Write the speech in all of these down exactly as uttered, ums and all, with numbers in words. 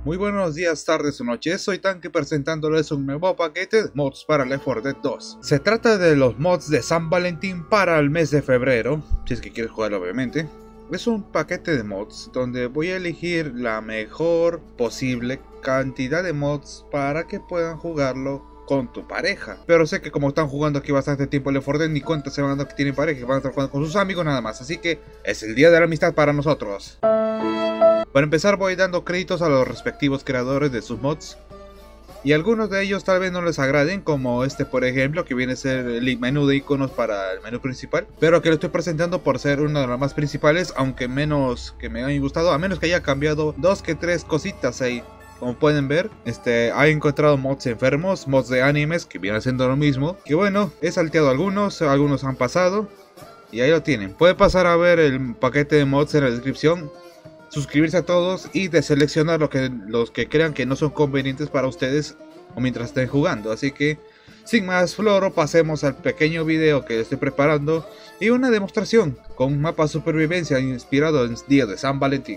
Muy buenos días, tardes o noches, soy Tanque presentándoles un nuevo paquete de mods para Left four Dead dos. Se trata de los mods de San Valentín para el mes de febrero, si es que quieres jugar obviamente. Es un paquete de mods donde voy a elegir la mejor posible cantidad de mods para que puedan jugarlo con tu pareja. Pero sé que como están jugando aquí bastante tiempo Left four Dead, ni cuenta se van dando que tienen pareja, que van a estar jugando con sus amigos nada más. Así que es el día de la amistad para nosotros. Para empezar voy dando créditos a los respectivos creadores de sus mods. Y algunos de ellos tal vez no les agraden, como este por ejemplo, que viene a ser el menú de iconos para el menú principal, pero que lo estoy presentando por ser uno de los más principales, aunque menos que me hayan gustado, a menos que haya cambiado dos que tres cositas ahí. Como pueden ver, este, he encontrado mods enfermos, mods de animes que vienen siendo lo mismo, que bueno, he salteado algunos, algunos han pasado, y ahí lo tienen. Pueden pasar a ver el paquete de mods en la descripción, suscribirse a todos y deseleccionar lo que, los que crean que no son convenientes para ustedes o mientras estén jugando. Así que sin más floro, pasemos al pequeño video que estoy preparando y una demostración con un mapa de supervivencia inspirado en el día de San Valentín.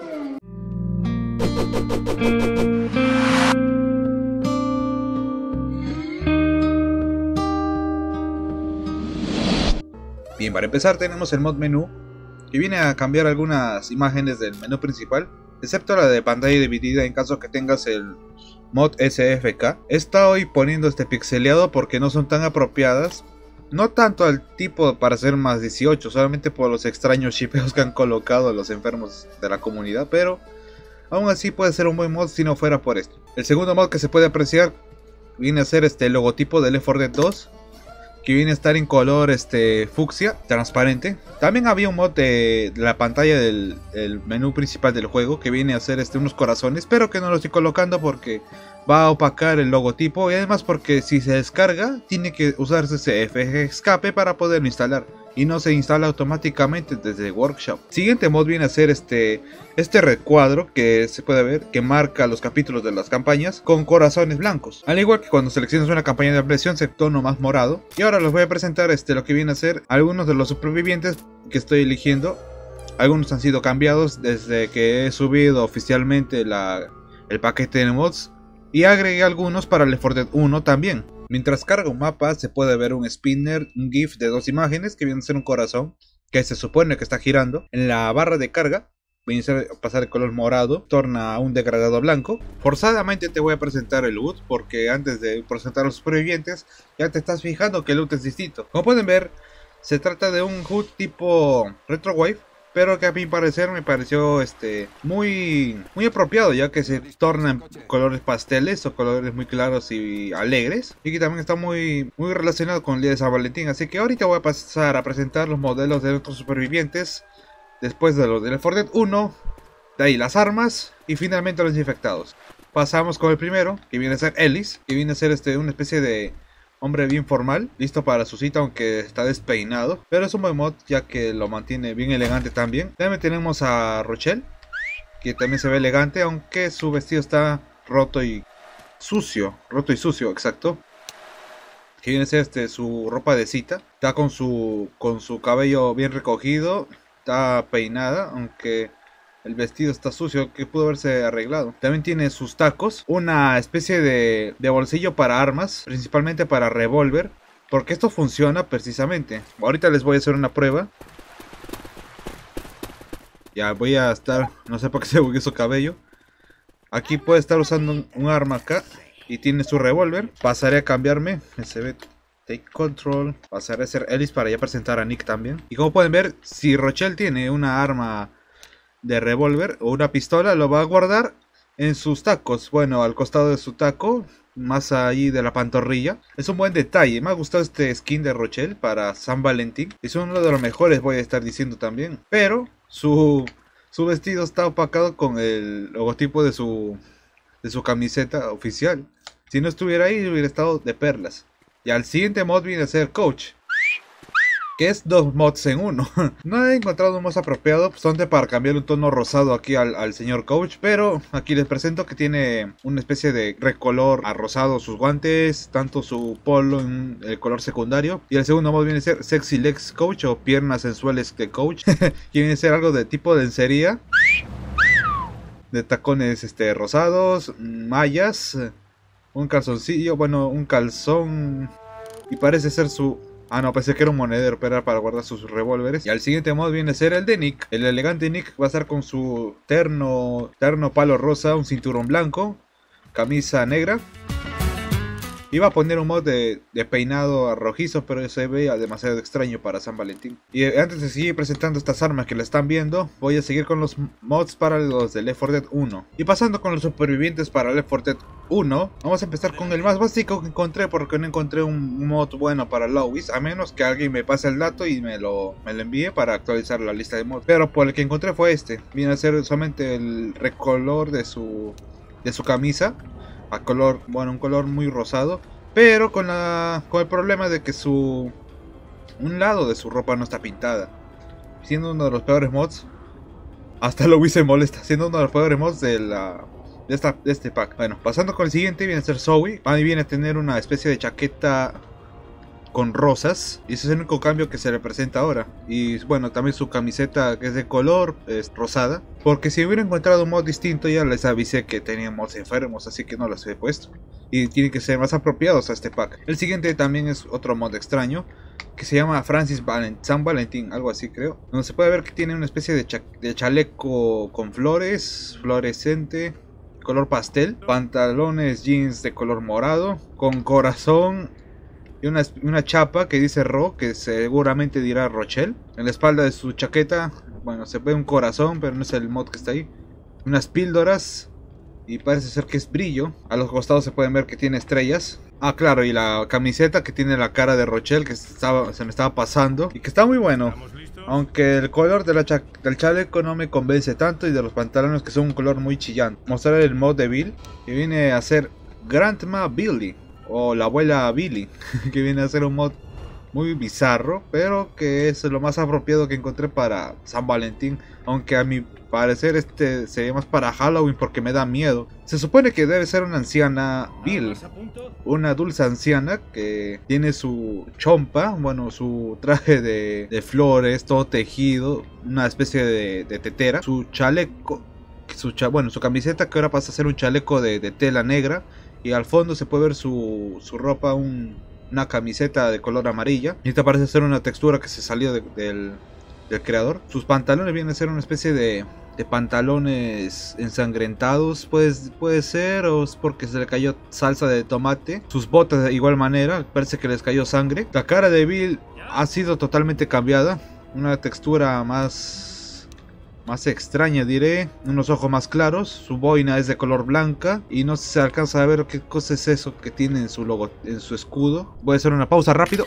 Bien, para empezar tenemos el mod menú, que viene a cambiar algunas imágenes del menú principal, excepto la de pantalla dividida en caso que tengas el mod S F K. He estado hoy poniendo este pixeleado porque no son tan apropiadas, no tanto al tipo para ser más dieciocho, solamente por los extraños shipeos que han colocado los enfermos de la comunidad, pero aún así puede ser un buen mod si no fuera por esto. El segundo mod que se puede apreciar viene a ser este logotipo de Left four Dead dos, que viene a estar en color este fucsia, transparente. También había un mod de la pantalla del, del menú principal del juego, que viene a ser este, unos corazones, pero que no lo estoy colocando porque va a opacar el logotipo, y además porque si se descarga tiene que usarse ese F G escape para poderlo instalar, y no se instala automáticamente desde Workshop. Siguiente mod viene a ser este, este recuadro que se puede ver, que marca los capítulos de las campañas con corazones blancos. Al igual que cuando seleccionas una campaña de ampliación se tono más morado. Y ahora les voy a presentar este, lo que viene a ser algunos de los supervivientes que estoy eligiendo. Algunos han sido cambiados desde que he subido oficialmente la, el paquete de mods. Y agregué algunos para Left four Dead uno también. Mientras carga un mapa se puede ver un spinner, un GIF de dos imágenes que viene a ser un corazón que se supone que está girando. En la barra de carga viene a pasar el color morado, torna a un degradado blanco. Forzadamente te voy a presentar el loot porque antes de presentar a los supervivientes ya te estás fijando que el loot es distinto. Como pueden ver, se trata de un H U D tipo Retrowave, pero que a mi parecer me pareció este muy muy apropiado, ya que se tornan colores pasteles o colores muy claros y alegres, y que también está muy muy relacionado con el día de San Valentín. Así que ahorita voy a pasar a presentar los modelos de nuestros supervivientes, después de los de Left four Dead uno, de ahí las armas y finalmente los infectados. Pasamos con el primero, que viene a ser Ellis, que viene a ser este una especie de hombre bien formal, listo para su cita aunque está despeinado, pero es un buen mod ya que lo mantiene bien elegante también. También tenemos a Rochelle, que también se ve elegante aunque su vestido está roto y sucio, roto y sucio, exacto. Que viene a ser este, su ropa de cita, está con su, con su cabello bien recogido, está peinada, aunque el vestido está sucio, que pudo haberse arreglado. También tiene sus tacos, una especie de, de bolsillo para armas, principalmente para revólver, porque esto funciona precisamente. Ahorita les voy a hacer una prueba. Ya voy a estar, no sé por qué se bugueó su cabello. Aquí puede estar usando un, un arma acá y tiene su revólver. Pasaré a cambiarme, se ve Take Control, pasaré a ser Ellis para ya presentar a Nick también. Y como pueden ver, si Rochelle tiene una arma de revólver o una pistola, lo va a guardar en sus tacos, bueno, al costado de su taco, más allí de la pantorrilla. Es un buen detalle, me ha gustado este skin de Rochelle para San Valentín, es uno de los mejores, voy a estar diciendo también, pero su, su vestido está opacado con el logotipo de su, de su camiseta oficial. Si no estuviera ahí hubiera estado de perlas. Y al siguiente mod viene a ser Coach, que es dos mods en uno. No he encontrado un mod apropiado, solamente para cambiar un tono rosado aquí al, al señor Coach, pero aquí les presento que tiene una especie de recolor a rosado sus guantes, tanto su polo en el color secundario. Y el segundo mod viene a ser Sexy Legs Coach o piernas sensuales de Coach, que viene a ser algo de tipo de lencería. de tacones este, rosados, mallas, un calzoncillo, bueno, un calzón. Y parece ser su... Ah, no, pensé que era un monedero, pero era para guardar sus revólveres. Y al siguiente mod viene a ser el de Nick. El elegante Nick va a estar con su terno, terno palo rosa, un cinturón blanco, camisa negra. Iba a poner un mod de, de peinado rojizo, pero se ve demasiado extraño para San Valentín. Y antes de seguir presentando estas armas que la están viendo, voy a seguir con los mods para los de Left four Dead uno. Y pasando con los supervivientes para Left four Dead uno, vamos a empezar con el más básico que encontré, porque no encontré un mod bueno para Louis, a menos que alguien me pase el dato y me lo, me lo envíe para actualizar la lista de mods. Pero por el que encontré fue este. Viene a ser solamente el recolor de su, de su camisa. A color, bueno, un color muy rosado, pero con la con el problema de que su un lado de su ropa no está pintada, siendo uno de los peores mods. Hasta Louis se molesta, siendo uno de los peores mods de la de esta de este pack. Bueno, pasando con el siguiente, viene a ser Zoe. Ahí viene a tener una especie de chaqueta con rosas, y ese es el único cambio que se le presenta ahora. Y bueno, también su camiseta, que es de color, es rosada, porque si hubiera encontrado un mod distinto ya les avisé que tenía mods enfermos, así que no los he puesto y tienen que ser más apropiados a este pack. El siguiente también es otro mod extraño que se llama Francis Valent San Valentín, algo así creo, donde se puede ver que tiene una especie de, cha de chaleco con flores, fluorescente, color pastel, pantalones jeans de color morado, con corazón y una, una chapa que dice Ro, que seguramente dirá Rochelle. En la espalda de su chaqueta, bueno, se ve un corazón, pero no es el mod que está ahí. Unas píldoras, y parece ser que es brillo. A los costados se pueden ver que tiene estrellas. Ah, claro, y la camiseta que tiene la cara de Rochelle, que estaba, se me estaba pasando, y que está muy bueno. Aunque el color de la cha del chaleco no me convence tanto, y de los pantalones, que son un color muy chillante. Mostrar el mod de Bill, que viene a ser Grandma Billy, o la abuela Billy, que viene a ser un mod muy bizarro, pero que es lo más apropiado que encontré para San Valentín. Aunque a mi parecer este sería más para Halloween, porque me da miedo. Se supone que debe ser una anciana Bill, una dulce anciana que tiene su chompa, bueno, su traje de, de flores, todo tejido, una especie de, de tetera, su chaleco, su cha bueno, su camiseta, que ahora pasa a ser un chaleco de, de tela negra. Y al fondo se puede ver su, su ropa, un, una camiseta de color amarilla. Y esta parece ser una textura que se salió de, del, del creador. Sus pantalones vienen a ser una especie de, de pantalones ensangrentados. Pues, puede ser, o es porque se le cayó salsa de tomate. Sus botas de igual manera, parece que les cayó sangre. La cara de Bill ha sido totalmente cambiada. Una textura más... más extraña, diré, unos ojos más claros, su boina es de color blanca y no se alcanza a ver qué cosa es eso que tiene en su logo, en su escudo. Voy a hacer una pausa rápido.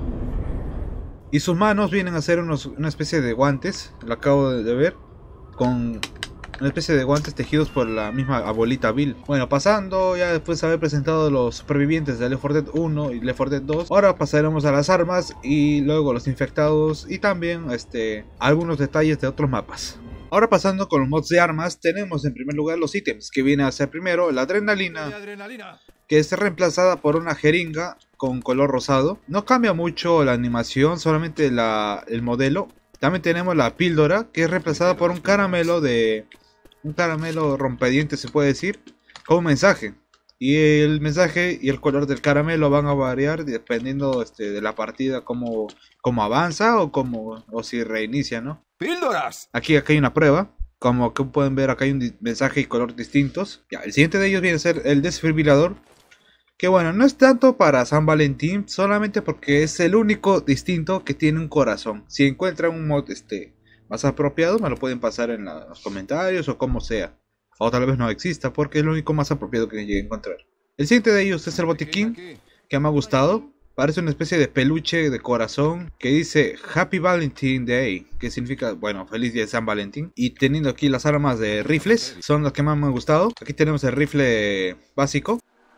Y sus manos vienen a ser unos, una especie de guantes, lo acabo de ver, con una especie de guantes tejidos por la misma abuelita Bill. Bueno, pasando ya después de haber presentado los supervivientes de Left four Dead uno y Left four Dead dos, ahora pasaremos a las armas y luego los infectados y también este, algunos detalles de otros mapas. Ahora pasando con los mods de armas, tenemos en primer lugar los ítems, que viene a ser primero la adrenalina, que es reemplazada por una jeringa con color rosado. No cambia mucho la animación, solamente la, el modelo. También tenemos la píldora, que es reemplazada por un caramelo de... un caramelo rompedientes, se puede decir, con un mensaje. Y el mensaje y el color del caramelo van a variar dependiendo este, de la partida, como, como avanza o, como, o si reinicia, ¿no? ¡Píldoras! Aquí, aquí hay una prueba. Como que pueden ver, acá hay un mensaje y color distintos. Ya, el siguiente de ellos viene a ser el desfibrilador. Que bueno, no es tanto para San Valentín, solamente porque es el único distinto que tiene un corazón. Si encuentran un mod este, más apropiado, me lo pueden pasar en la, los comentarios o como sea. O tal vez no exista, porque es lo único más apropiado que llegué a encontrar. El siguiente de ellos es el botiquín, que me ha gustado. Parece una especie de peluche de corazón que dice Happy Valentine Day, que significa, bueno, feliz día de San Valentín. Y teniendo aquí las armas de rifles, son las que más me han gustado. Aquí tenemos el rifle básico.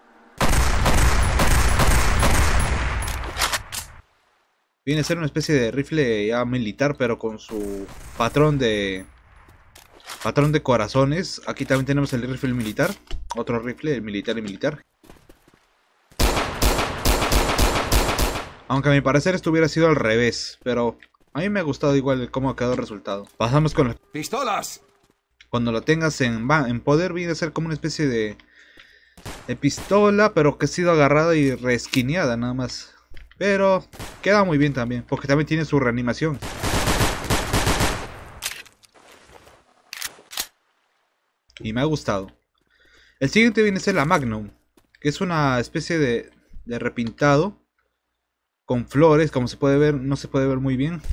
Viene a ser una especie de rifle ya militar, pero con su patrón de... patrón de corazones. Aquí también tenemos el rifle militar. Otro rifle, el militar y militar. Aunque a mi parecer esto hubiera sido al revés, pero a mí me ha gustado igual cómo ha quedado el resultado. Pasamos con las pistolas. Cuando lo tengas en, en poder viene a ser como una especie de, de pistola, pero que ha sido agarrada y reesquineada nada más. Pero queda muy bien también, porque también tiene su reanimación. Y me ha gustado. El siguiente viene a ser la Magnum, que es una especie de, de repintado con flores, como se puede ver, no se puede ver muy bien.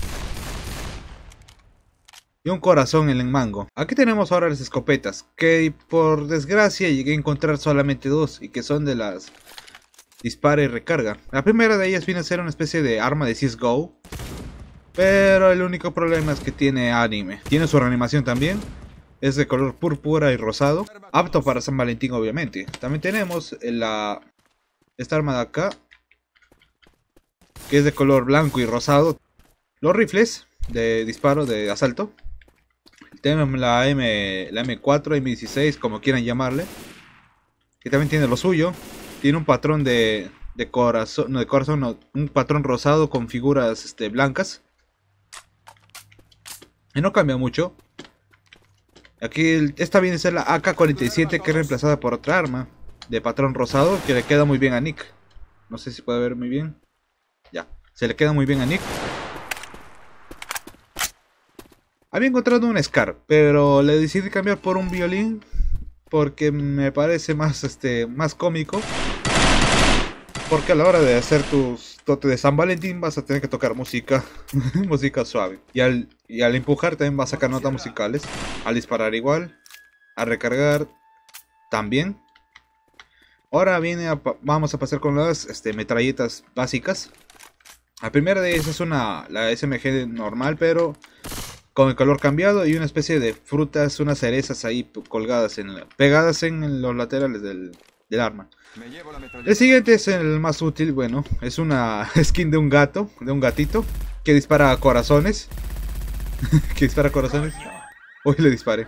Y un corazón en el mango. Aquí tenemos ahora las escopetas, que por desgracia llegué a encontrar solamente dos, y que son de las dispara y recarga. La primera de ellas viene a ser una especie de arma de C S G O, pero el único problema es que tiene anime. Tiene su reanimación también. Es de color púrpura y rosado, apto para San Valentín obviamente. También tenemos la, esta arma de acá, que es de color blanco y rosado. Los rifles de disparo de asalto. Tenemos la M, la M cuatro, M dieciséis, como quieran llamarle, que también tiene lo suyo. Tiene un patrón de, de corazón, no de corazón, no, un patrón rosado con figuras este, blancas. Y no cambia mucho. Aquí esta viene a ser la A K cuarenta y siete, que es reemplazada por otra arma de patrón rosado que le queda muy bien a Nick. No sé si puede ver muy bien. Ya, se le queda muy bien a Nick. Había encontrado un Scar, pero le decidí cambiar por un violín porque me parece más este más cómico. Porque a la hora de hacer tus totes de San Valentín vas a tener que tocar música, música suave. Y al, y al empujar también vas a sacar notas musicales. Al disparar igual. A recargar también. Ahora viene a, vamos a pasar con las este, metralletas básicas. La primera de ellas es una la S M G normal, pero con el color cambiado y una especie de frutas, unas cerezas ahí colgadas, en pegadas en los laterales del, del arma. El siguiente es el más útil, bueno, es una skin de un gato, de un gatito, que dispara corazones. Que dispara corazones. Uy, le disparé.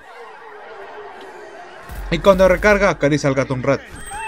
Y cuando recarga, acaricia al gato un rato.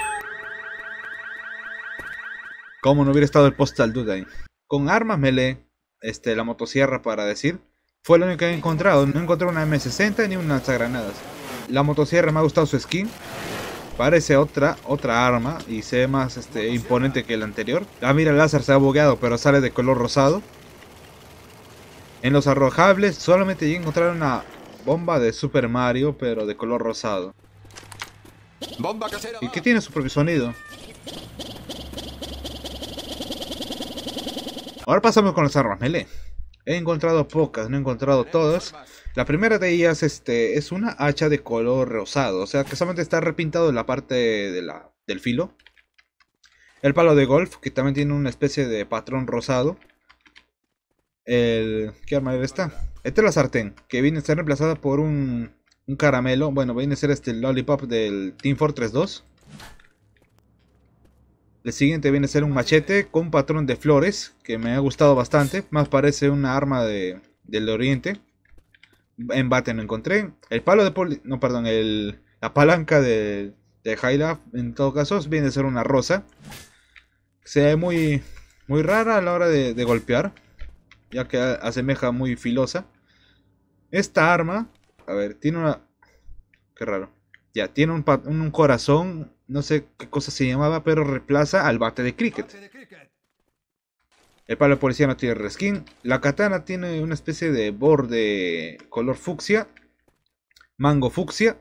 Como no hubiera estado el Postal Dude ahí. Con armas melee, este, la motosierra para decir, fue lo único que he encontrado. No encontré una M sesenta ni un lanzagranadas. La motosierra me ha gustado su skin. Parece otra, otra arma y se ve más este, imponente que el anterior. La mira láser se ha bugueado, pero sale de color rosado. En los arrojables solamente llegué a encontrar una bomba de Super Mario, pero de color rosado. Bomba casera. Y que tiene su propio sonido. Ahora pasamos con las armas melee. He encontrado pocas, no he encontrado todas. La primera de ellas este, es una hacha de color rosado, o sea que solamente está repintado en la parte de la, del filo. El palo de golf, que también tiene una especie de patrón rosado. El... ¿Qué arma era esta? Esta es la sartén, que viene a ser reemplazada por un, un caramelo. Bueno, viene a ser este el Lollipop del Team Fortress dos. El siguiente viene a ser un machete con un patrón de flores, que me ha gustado bastante. Más parece una arma de, del Oriente. En bate no encontré. El palo de poli... No, perdón. El, la palanca de, de High en todo caso viene a ser una rosa. Se ve muy, muy rara a la hora de, de golpear, ya que asemeja muy filosa. Esta arma, a ver, tiene una... Qué raro. Ya, tiene un, un corazón, no sé qué cosa se llamaba, pero reemplaza al bate de cricket. El palo de policía no tiene reskin. La katana tiene una especie de borde color fucsia. Mango fucsia.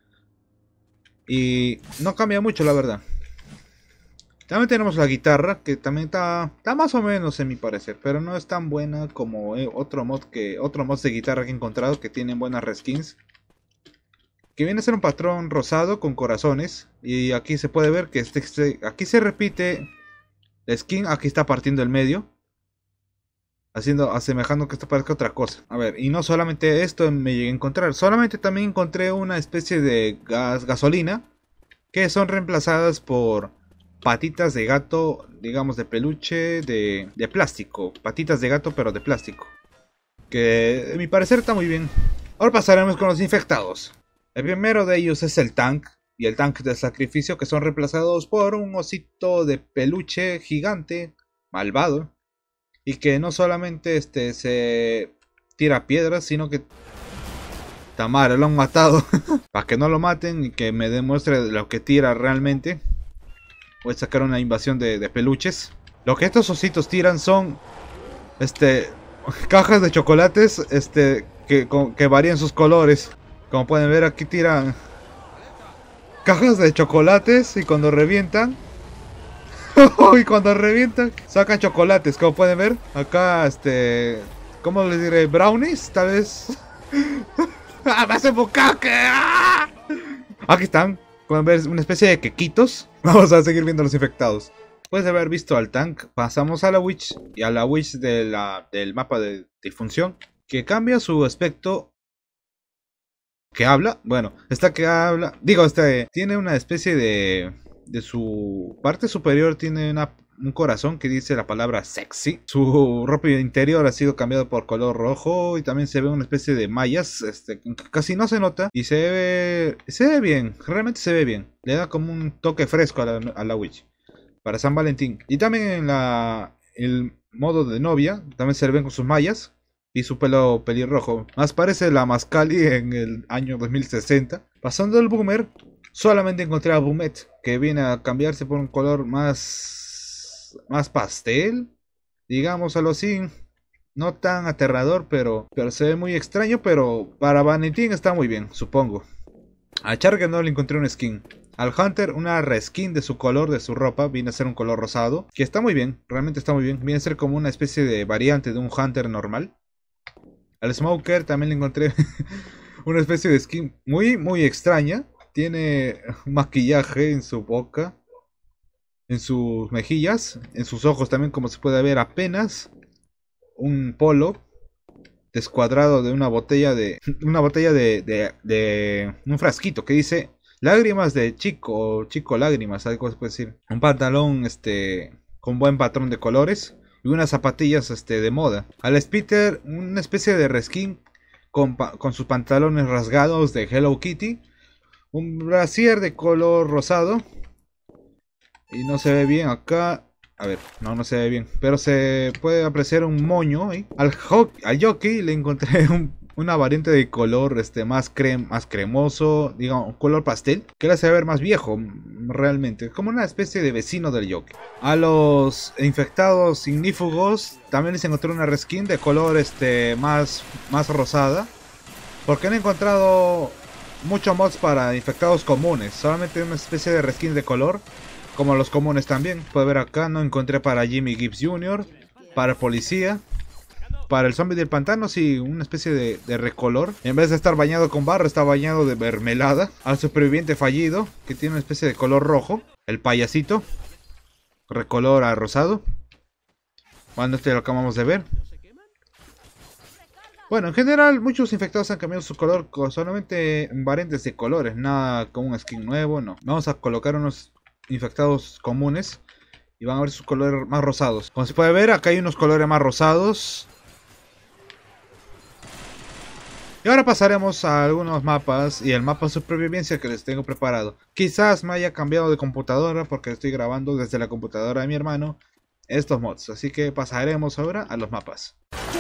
Y no cambia mucho, la verdad. También tenemos la guitarra, que también está, está más o menos en mi parecer, pero no es tan buena como otro mod que otro mod de guitarra que he encontrado que tienen buenas reskins. Que viene a ser un patrón rosado con corazones. Y aquí se puede ver que este, este aquí se repite la skin, aquí está partiendo el medio, haciendo, asemejando que esto parezca otra cosa. A ver, y no solamente esto me llegué a encontrar, solamente también encontré una especie de gas, gasolina, que son reemplazadas por patitas de gato, digamos de peluche, de, de plástico. Patitas de gato pero de plástico, que a mi parecer está muy bien. Ahora pasaremos con los infectados. El primero de ellos es el tank y el tanque de sacrificio, que son reemplazados por un osito de peluche gigante, malvado, y que no solamente este, se tira piedras, sino que Tamara, lo han matado. Para que no lo maten y que me demuestre lo que tira realmente. Voy a sacar una invasión de, de peluches. Lo que estos ositos tiran son... Este... cajas de chocolates. Este... Que, que varían sus colores. Como pueden ver, aquí tiran... cajas de chocolates. Y cuando revientan... y cuando revientan... sacan chocolates. Como pueden ver. Acá, este... ¿cómo les diré? Brownies, tal vez... ¡Ah, me hace bucaque! ¡Ah! Aquí están. Pueden ver una especie de quequitos. Vamos a seguir viendo los infectados. Después de haber visto al tank, pasamos a la witch. Y a la witch de la, del mapa de difunción. Que cambia su aspecto. Que habla. Bueno, esta que habla. Digo, este tiene una especie de... De su parte superior tiene una... un corazón que dice la palabra sexy. Su ropa interior ha sido cambiado por color rojo. Y también se ve una especie de mallas. Este, casi no se nota. Y se ve. Se ve bien. Realmente se ve bien. Le da como un toque fresco a la, a la witch. Para San Valentín. Y también en la. El modo de novia. También se le ven con sus mallas. Y su pelo pelirrojo. Más parece la Mascali en el año dos mil sesenta. Pasando el boomer. Solamente encontré a Bumet. Que viene a cambiarse por un color más. Más pastel, digámoslo así, no tan aterrador, pero, pero se ve muy extraño, pero para Valentín está muy bien, supongo. A Charger no le encontré un skin. Al Hunter una reskin de su color, de su ropa, viene a ser un color rosado, que está muy bien, realmente está muy bien, viene a ser como una especie de variante de un Hunter normal. Al Smoker también le encontré una especie de skin muy, muy extraña, tiene maquillaje en su boca. En sus mejillas, en sus ojos también, como se puede ver apenas un polo descuadrado de una botella de una botella de, de, de un frasquito que dice lágrimas de chico o chico lágrimas, algo se puede decir. Un pantalón este con buen patrón de colores y unas zapatillas este de moda. Al Spitter una especie de reskin con, con sus pantalones rasgados de Hello Kitty, un brasier de color rosado. Y no se ve bien acá. A ver, no, no se ve bien. Pero se puede apreciar un moño. ¿eh? Al, al jockey le encontré un, una variante de color este, más, crem, más cremoso. Digamos, un color pastel. Que le hace ver más viejo, realmente. Como una especie de vecino del jockey. A los infectados ignífugos también les encontré una reskin de color este, más, más rosada. Porque han encontrado muchos mods para infectados comunes. Solamente una especie de reskin de color. Como los comunes también. Puede ver acá, no encontré para Jimmy Gibbs junior Para el policía. Para el zombie del pantano, sí, una especie de, de recolor. En vez de estar bañado con barro, está bañado de mermelada. Al superviviente fallido, que tiene una especie de color rojo. El payasito. Recolor a rosado. Bueno, este lo acabamos de ver. Bueno, en general, muchos infectados han cambiado su color. Solamente variantes de colores. Nada como un skin nuevo, no. Vamos a colocar unos infectados comunes y van a ver sus colores más rosados. Como se puede ver, acá hay unos colores más rosados. Y ahora pasaremos a algunos mapas y el mapa de supervivencia que les tengo preparado. Quizás me haya cambiado de computadora porque estoy grabando desde la computadora de mi hermano estos mods, así que pasaremos ahora a los mapas.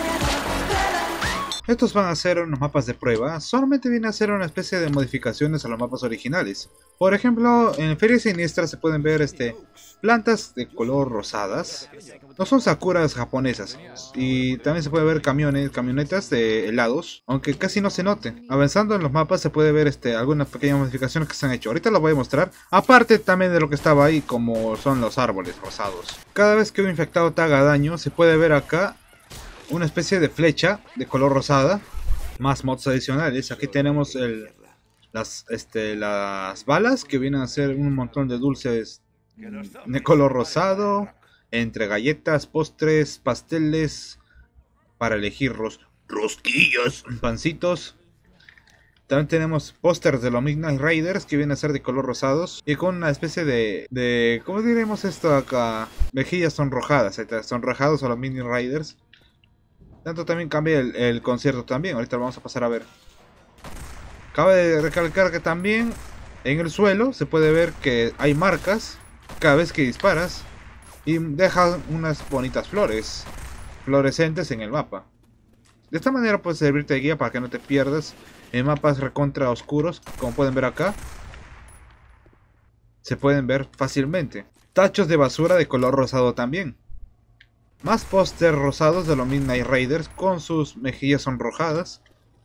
Estos van a ser unos mapas de prueba, solamente viene a ser una especie de modificaciones a los mapas originales. Por ejemplo, en Feria Siniestra se pueden ver este, plantas de color rosadas. No son sakuras japonesas. Y también se puede ver camiones, camionetas de helados, aunque casi no se note. Avanzando en los mapas se puede ver este, algunas pequeñas modificaciones que se han hecho. Ahorita las voy a mostrar. Aparte también de lo que estaba ahí, como son los árboles rosados. Cada vez que un infectado te haga daño, se puede ver acá una especie de flecha de color rosada. Más mods adicionales. Aquí tenemos el, las, este, las balas que vienen a ser un montón de dulces de color rosado. Entre galletas, postres, pasteles. Para elegir ros rosquillas, pancitos. También tenemos pósters de los Midnight Riders que vienen a ser de color rosados. Y con una especie de, de ¿cómo diremos esto acá? Mejillas sonrojadas. Sonrojados a los Midnight Riders. Tanto también cambia el, el concierto también. Ahorita lo vamos a pasar a ver. Cabe recalcar que también en el suelo se puede ver que hay marcas cada vez que disparas. Y dejan unas bonitas flores fluorescentes en el mapa. De esta manera puede servirte de guía para que no te pierdas en mapas recontra oscuros, como pueden ver acá. Se pueden ver fácilmente. Tachos de basura de color rosado también. Más pósters rosados de los Midnight Raiders con sus mejillas sonrojadas.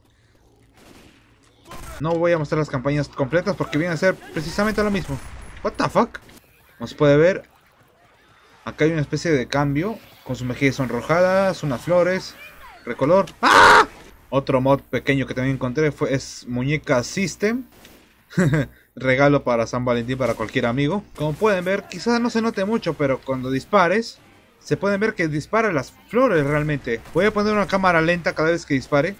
No voy a mostrar las campañas completas porque viene a ser precisamente lo mismo. What the fuck? Como se puede ver, acá hay una especie de cambio con sus mejillas sonrojadas, unas flores, recolor. ¡Ah! Otro mod pequeño que también encontré fue, es Muñeca System. Regalo para San Valentín para cualquier amigo. Como pueden ver, quizás no se note mucho, pero cuando dispares, se pueden ver que dispara las flores realmente. Voy a poner una cámara lenta cada vez que dispare.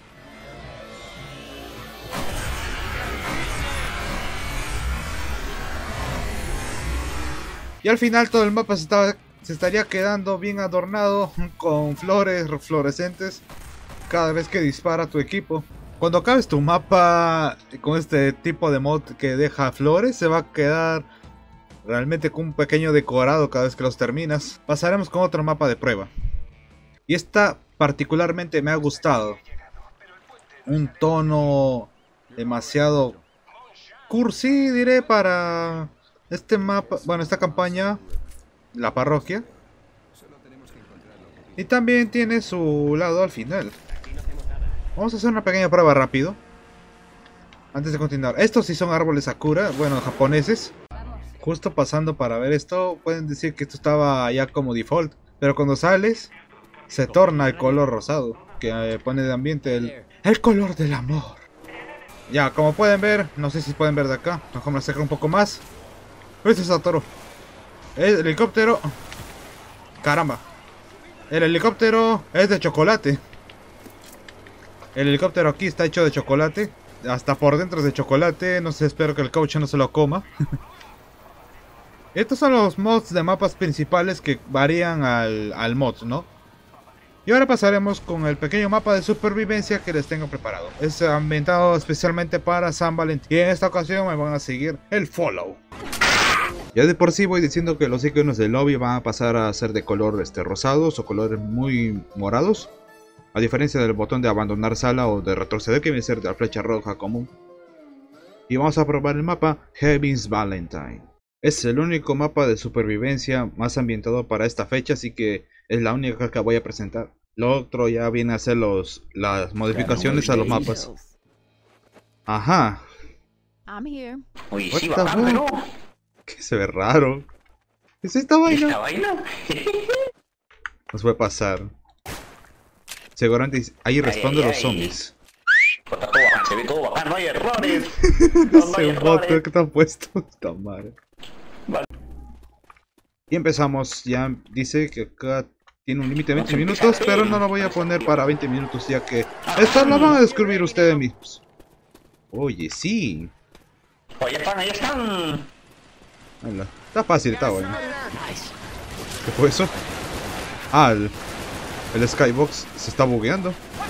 Y al final todo el mapa se, estaba, se estaría quedando bien adornado con flores fluorescentes cada vez que dispara tu equipo. Cuando acabes tu mapa con este tipo de mod que deja flores, se va a quedar realmente con un pequeño decorado cada vez que los terminas. Pasaremos con otro mapa de prueba. Y esta particularmente me ha gustado. Un tono demasiado cursi, diré, para este mapa, bueno, esta campaña, la parroquia. Y también tiene su lado al final. Vamos a hacer una pequeña prueba rápido antes de continuar. Estos sí son árboles Sakura, bueno, japoneses. Justo pasando para ver esto, pueden decir que esto estaba ya como default, pero cuando sales se torna el color rosado, que eh, pone de ambiente el, el color del amor. Ya, como pueden ver, no sé si pueden ver de acá, mejor me acerco un poco más. Este es Satoru. El helicóptero. Caramba. El helicóptero es de chocolate. El helicóptero aquí está hecho de chocolate. Hasta por dentro es de chocolate. No sé, espero que el coach no se lo coma. Estos son los mods de mapas principales que varían al, al mod, ¿no? Y ahora pasaremos con el pequeño mapa de supervivencia que les tengo preparado. Es ambientado especialmente para San Valentín. Y en esta ocasión me van a seguir el follow. Ya de por sí voy diciendo que los iconos del lobby van a pasar a ser de color este, rosados o colores muy morados. A diferencia del botón de abandonar sala o de retroceder, que viene a ser de la flecha roja común. Y vamos a probar el mapa Heaven's Valentine. Es el único mapa de supervivencia más ambientado para esta fecha, así que es la única que voy a presentar. Lo otro ya viene a ser los, las modificaciones a los mapas. Ajá. Uy, sí, bacán, ¿no? Que se ve raro. ¿Qué es esta vaina? ¿Esta vaina? Nos puede pasar. Seguramente ahí responden los zombies. Está todo bacán, se ve todo bacán, no hay errores. No, no hay Ese bot errores. que está puesto. Está mal. Vale. Y empezamos. Ya dice que acá tiene un límite de veinte Vamos a minutos, empezar. pero no lo voy a poner para veinte minutos, ya que esto lo van a descubrir ustedes mismos. Oye, sí. Oye, están, ahí están. Hola. Está fácil, está bueno. ¿Qué fue eso? Ah, el, el skybox se está bugueando.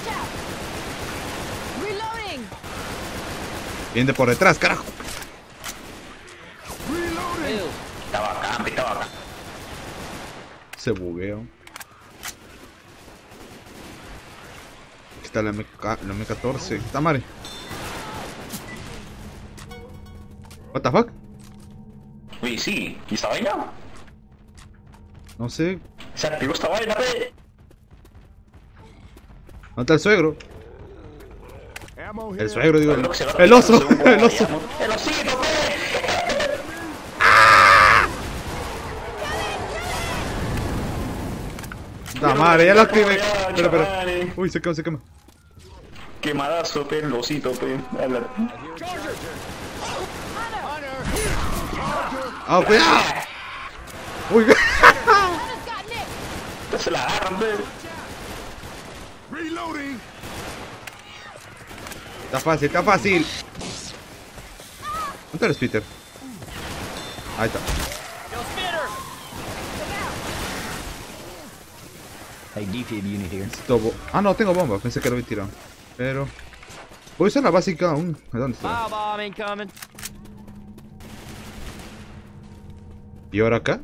Viene por detrás, carajo. Está bacán, está bacán. Se bugueó. Aquí está la M catorce. Está madre. What the fuck? Uy, sí. ¿Y esta vaina? No sé. Se activó esta vaina, pe. ¿Dónde está el suegro? El suegro, digo. Lo que se va El oso. según cómo El oso. vayamos. El osito, pe. La madre, ya lo activé. Ya, Espera, espera. chavales. Uy, se quema, se quema. Quemadazo, pe, el osito, pe. A la- ¡Ah, pe! ¡Ah! ¡Uy! Se la agarran, pe. Está fácil, está fácil. ¿Dónde eres, Peter? Ahí está. Hey, defib unit here. Necesito bo- Ah, no, tengo bomba. Pensé que lo había tirado. Pero... voy a usar la básica aún. ¿Dónde está? bomb incoming. ¿Y ahora acá?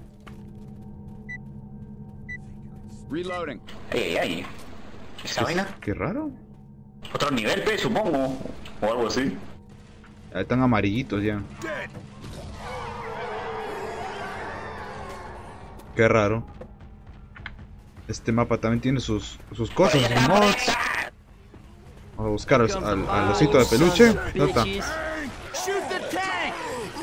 Reloading. Ey, ey. ¿Esta vaina? Qué raro. Otro nivel, pe, supongo. O algo así. Ahí están amarillitos ya. Qué raro. Este mapa también tiene sus, sus cosas, sus mods. Vamos a buscar al, al, al osito de peluche. ¿Dónde está? Shoot the tank.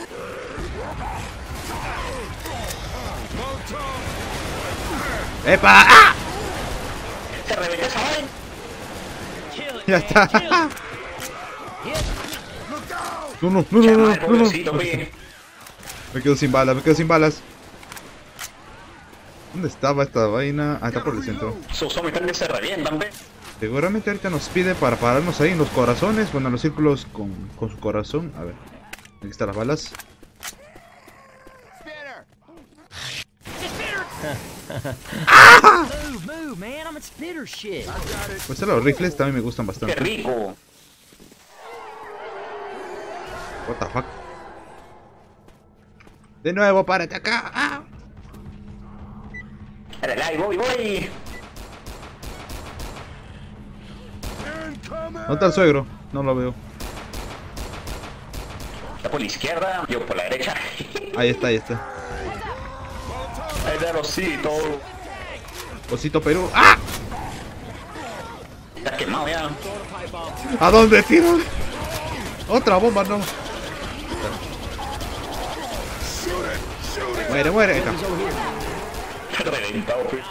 ¡Epa! ¡Ah! Te reventé esa vaina. Kill it, Ya man, está. kill it. No, no, no, no, no, Chaval, no, no. pobrecito, pe. Me quedo sin balas, me quedo sin balas. ¿Dónde estaba esta vaina? Ah, está por el centro. Sus zombies también se revientan, pe. Seguramente ahorita nos pide para pararnos ahí en los corazones. Bueno, en los círculos con, con su corazón. A ver. Aquí están las balas. Move, move, man. I'm in spitter shit. Pues los rifles también me gustan Qué bastante. rico. What the fuck. De nuevo, párate acá. Ah. Dale, ahí voy, voy. ¿Dónde está el suegro? No lo veo. Está por la izquierda, yo por la derecha. Ahí está, ahí está. Ahí está el osito. Osito Perú. ¡Ah! Está quemado ya. ¿A dónde tiro? Otra bomba, no. Muere, muere. Ahí está. Reventado, pe.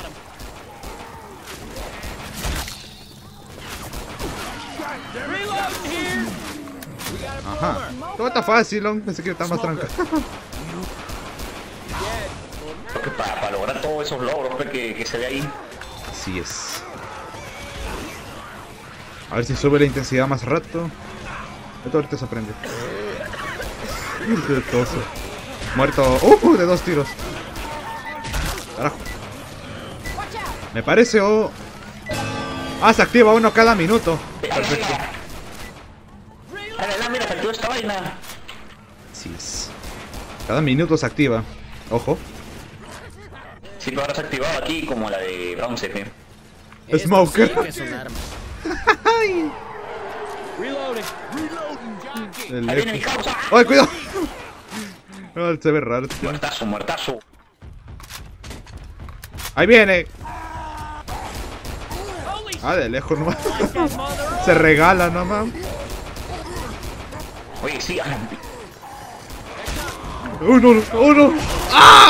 Ajá. Todo está fácil, ¿no? Pensé que estaba más tranca. Porque para, para lograr todos esos logros, pe, que, que se ve ahí. Así es. A ver si sube la intensidad más rato. Esto ahorita se aprende. Qué toso. Muerto. Uh, de dos tiros. Carajo. Me parece o... Ah, se activa uno cada minuto. Perfecto. Dale, mira, se activó esta vaina. Así es. Cada minuto se activa. Ojo. Sí, pero ahora se ha activado aquí como la de bronce, pe. Smoker. Esto sí que es un arma. Reloading. El Ahí viene mi F. causa. ¡Ay, cuidado! No, se ve raro. tío. Muertazo, muertazo. ¡Ahí viene! Ah, de lejos nomás. Se regala nomás. Oye, sí, ah, ¡Uno! ¡Uno! ¡Ah!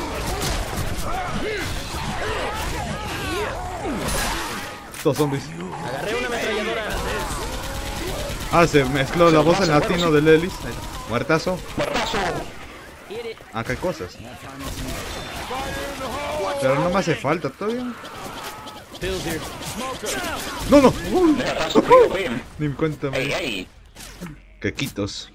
Dos zombies. Agarré una ametralladora. Ah, se mezcló la voz en latino de Lelis. Ahí está. Muertazo. muertazo. Hit it. Acá hay cosas. Pero no me hace falta todavía. Pills here. ¡No, no! Uy, Deja paso frío, pe. ni me cuenta, Ey, me. ey. Quequitos.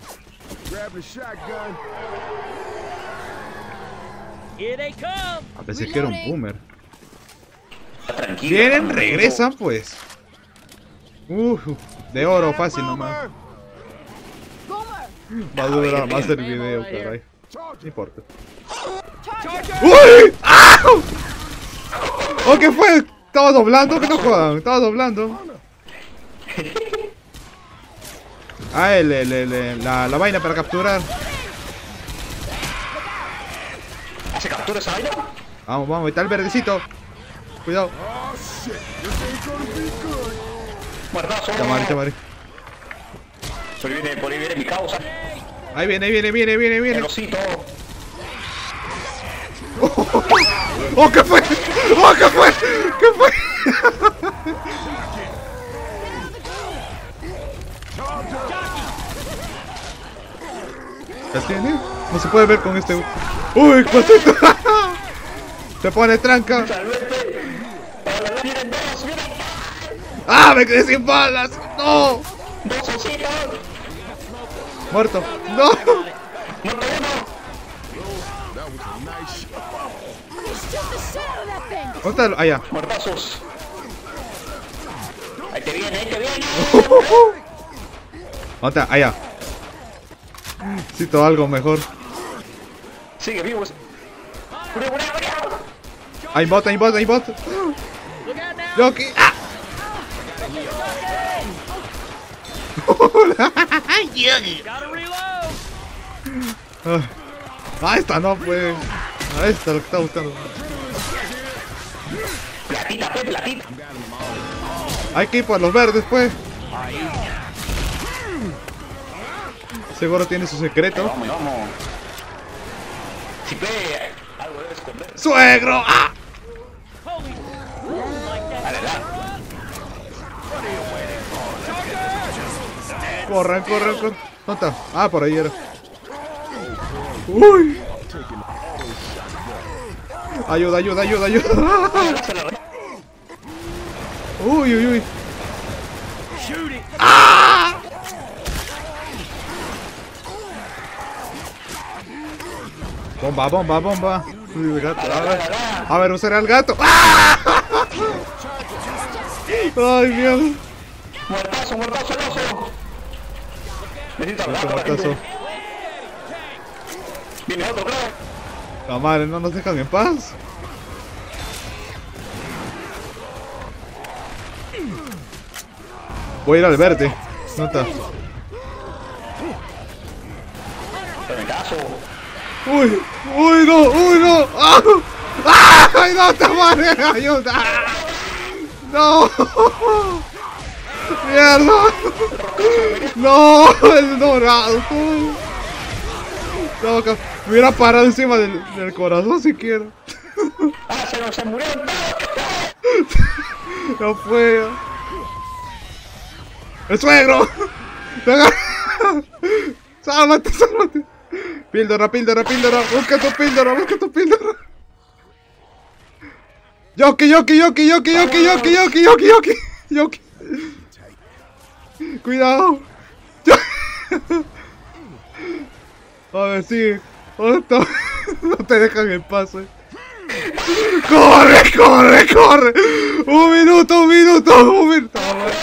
Here they come. A veces que era un boomer. Está tranquilo. Vienen, vamos. regresan pues. Uf, de oro fácil nomás. Va a durar más el video, caray. No importa. ¡Uy! ¡Ah! ¿O qué fue? Estaba doblando, que no jodan. Estaba doblando. Ah, el, el, el, el- la, la vaina para capturar. ¿Hace captura esa vaina? Vamos, vamos, ahí está el verdecito. Cuidado. Muertazo. Chamari, chamari. Por ahí viene, por ahí viene mi causa. Ahí viene, ahí viene, viene, viene, viene. El osito. ¡Oh, qué fue! ¡Oh, qué fue! ¿Qué fue? ¿Ya tiene? No se puede ver con este. ¡Uy, pasito! Se pone tranca. Salvete. Ahora vienen dos, vienen ¡Ah, me quedé sin balas! ¡No! dos ositos. ¡Muerto! ¡No! Muerto uno. ¿Dónde está? Allá. Muertazos. Ahí te viene, ahí te viene. ¿Dónde está? Allá. Necesito algo mejor. Sigue vivo. Murió, murió, murió. Hay bot, hay bot, hay bot. Yo aquí. ¡Ah! Gotta reload. Ah, esta no, pues. Ah, esta lo que está buscando. Platita, pe, platita. Hay que ir por los verdes, pues. Seguro tiene su secreto. Vamos, vamos. Si pe, algo debe esconder. ¡Suegro! ¡Ah! Holy. Like that. Dale, dale. Corran, corran, corran. ¿Dónde está? Ah, por ahí era. Uy. Ayuda, ayuda, ayuda, ayuda. Uy, uy, uy. Shoot it. ¡Ah! Bomba, bomba, bomba. Uy, el gato. A ver, a ver, usaré al gato. ¡Ah! Ay, mierda. Muertazo, muertazo, el oso. Necesito hablar Otro con la mortazo. gente. Viene otro, creo. La madre, no nos dejan en paz. Voy a ir al verde. ¿No está? En caso. Uy, uy, no, uy, no. ¡Ah! ¡Ah! ¡Ay, no, esta madre! ¡Ayuda! ¡No! ¡Mierda! ¡No! ¡El dorado! No, me hubiera parado encima del, del corazón siquiera. Ah, se nos se murió. No fue. ¡El suegro! ¡Sálvate, sálvate! Píldora, píldora, píldora. Busca tu píldora, busca tu píldora. Yoki, yoki, yoki, yoki, yoki, yoki, yoki, yoki, yoki, yoki. Cuidado. A ver, sigue. ¿Dónde está? No te dejan en paz, eh. ¡Corre, corre, corre! ¡Un minuto, un minuto, un minuto!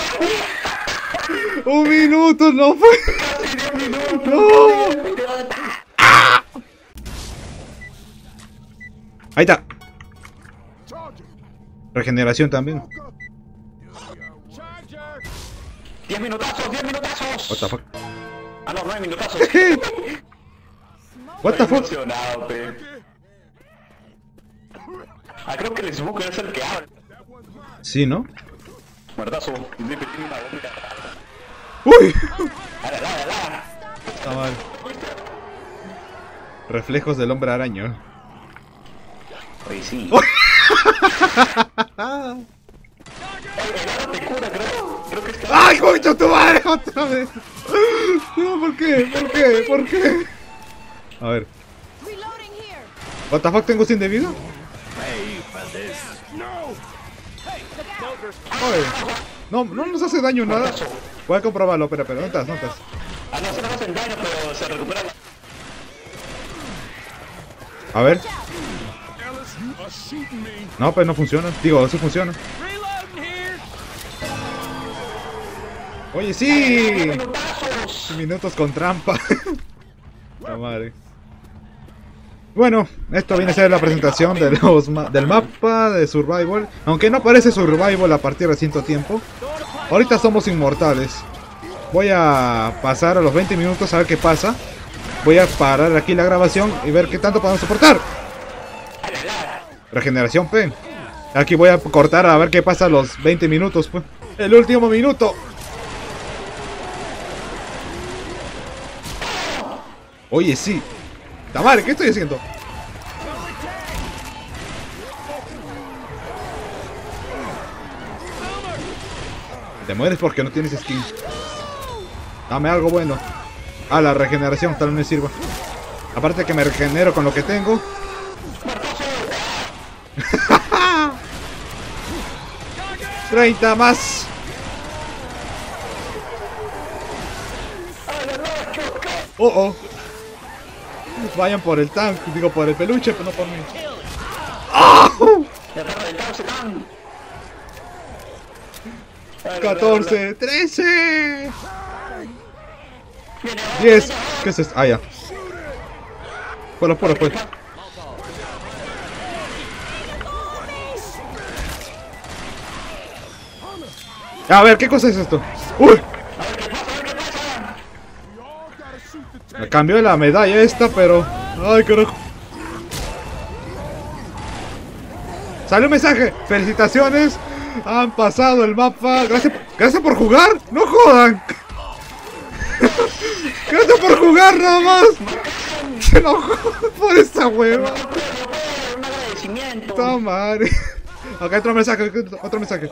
¡Un minuto, no fue! ¡No! ¡Ah! Ahí está. Regeneración también. Diez minutazos, diez minutazos. What the fuck? Ah, no, nueve minutazos. What the Estoy fuck? emocionado, pe. Ah, creo que el smoke es el que abre. Sí, ¿no? Muertazo. Tiene una bombita. ¡Uy! Dale, dale, dale. Está mal. Reflejos del hombre araña. Oye, sí. El aro te cura, creo. Creo que es que... ¡Ay, coño, tu madre! ¡Otra vez! No, ¿por qué? ¿Por qué? ¿Por qué? A ver. What the fuck, ¿tengo cien de vida? Oye, no, no nos hace daño nada. Voy a comprobarlo, espera, espera, ¿dónde estás? ¿Dónde estás? Ah, no, se nos hacen daño, pero se recupera. A ver. No, pues no funciona. Digo, sí funciona. Reloading here. Oye, sí. Minutos con trampa. La madre. Bueno, esto viene a ser la presentación de los ma del mapa de Survival. Aunque no parece Survival a partir de cierto tiempo. Ahorita somos inmortales. Voy a pasar a los veinte minutos a ver qué pasa. Voy a parar aquí la grabación y ver qué tanto podemos soportar. Regeneración, P. Aquí voy a cortar a ver qué pasa a los veinte minutos, pues. El último minuto. Oye, sí. Tamare, ¿qué estoy haciendo? Te mueres porque no tienes skin. Dame algo bueno. Ah, la regeneración tal vez me sirva. Aparte que me regenero con lo que tengo. treinta más. Oh, oh. Vayan por el tanque, digo por el peluche, pero no por mí. ¡Oh! catorce, trece, diez. ¿Qué es esto? Ah, ya. Fuera, fuera, fuera. A ver, ¿qué cosa es esto? ¡Uy! Me cambió la medalla esta, pero... Ay, carajo. Salió un mensaje. Felicitaciones. Han pasado el mapa. Gracias, gracias por jugar. No jodan. Gracias por jugar nada más. No jodan por esa hueva. Un agradecimiento. Puta madre. Acá hay otro mensaje. Otro mensaje.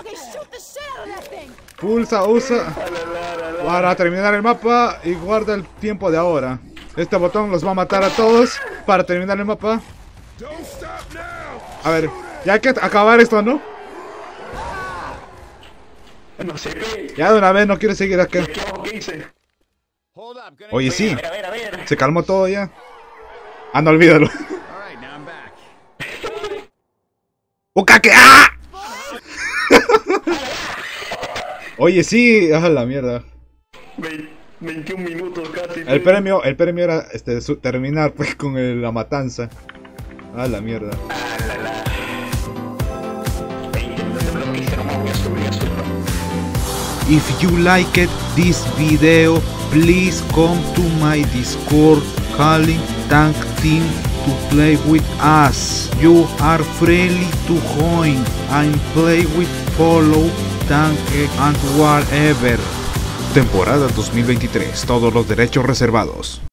Pulsa, usa para terminar el mapa y guarda el tiempo de ahora. Este botón los va a matar a todos para terminar el mapa. A ver, ya hay que acabar esto, ¿no? No sé, pe. Ya de una vez no quiero seguir acá. ¿Qué hago? ¿Qué hice? Oye, sí, A ver, a ver, a ver. se calmó todo ya. Ah, no, olvídalo. ¡Bukake! ¡Ah! Oye, sí, ah, la mierda. Ve- veintiún minutos casi. El premio, el premio era este su- terminar pues con el- la matanza. Ah, la mierda. If you liked this video, please come to my Discord calling Tank Team to play with us. You are free to join and play with follow, tank and whatever. Temporada dos mil veintitrés, todos los derechos reservados.